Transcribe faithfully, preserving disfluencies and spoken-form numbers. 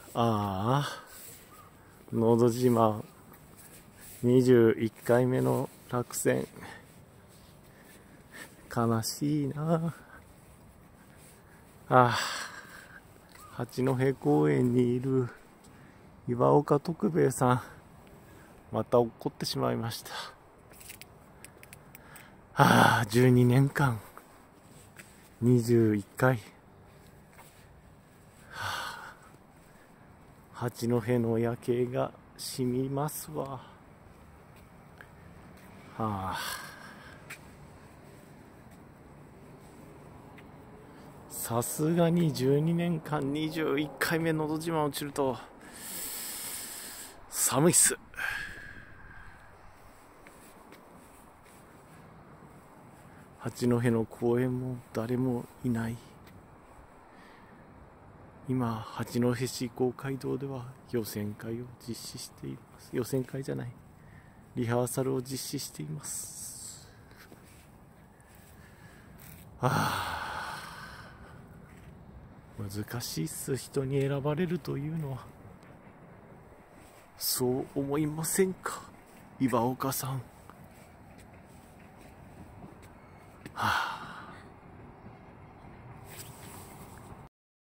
ああ、のど自慢にじゅういっかいめの落選。悲しいなあ。ああ、八戸公園にいる岩岡徳兵衛さん、また怒ってしまいました。ああ、じゅうにねんかんにじゅういっかい、はあ、八戸の夜景がしみますわ。はあ、さすがにじゅうにねんかんにじゅういっかいめのど自慢落ちると寒いっす。八戸の公園も誰もいない。今、八戸市公会堂では予選会を実施しています。予選会じゃない、リハーサルを実施しています。はあ、難しいっす、人に選ばれるというのは。そう思いませんか、岩岡さん。はあ